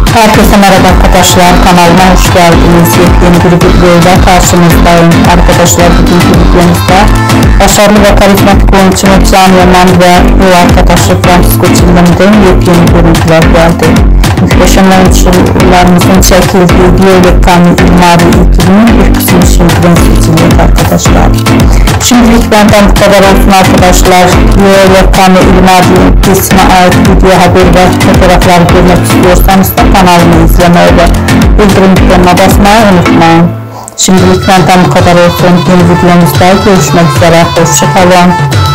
Herkese merhaba arkadaşlar, kanalıma hoş geldiniz. Yepyeni bir videoyla karşınızdayım. Arkadaşlar, bugünkü videomuzda başarılı ve karizmatik oyuncumuz Can Yaman ve yol arkadaşı Francisco Çillem'den yepyeni görüntüler geldi. Muhteşem oyuncularımızın çekildiği Can Yaman ilkinin bir kısmı şimdiden seçildi arkadaşlar. Şimdilik benden bu kadar olsun arkadaşlar. Can Yaman dizisine ait video, haber ve fotoğraflar görmek istiyorsanız da kanalımı izlemeyi ve bildirim butonuna basmayı unutmayın. Şimdilik benden bu kadar olsun. Yeni videomuzda görüşmek üzere. Hoşça kalın.